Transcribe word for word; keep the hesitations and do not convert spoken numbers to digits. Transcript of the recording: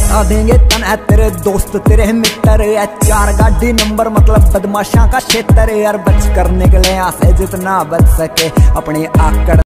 बता देंगे तन है तेरे दोस्त तेरे मित्र है, चार गाड़ी नंबर मतलब बदमाशा का क्षेत्र यार, बच कर निकले यहाँ से जितना बच सके अपनी आकड़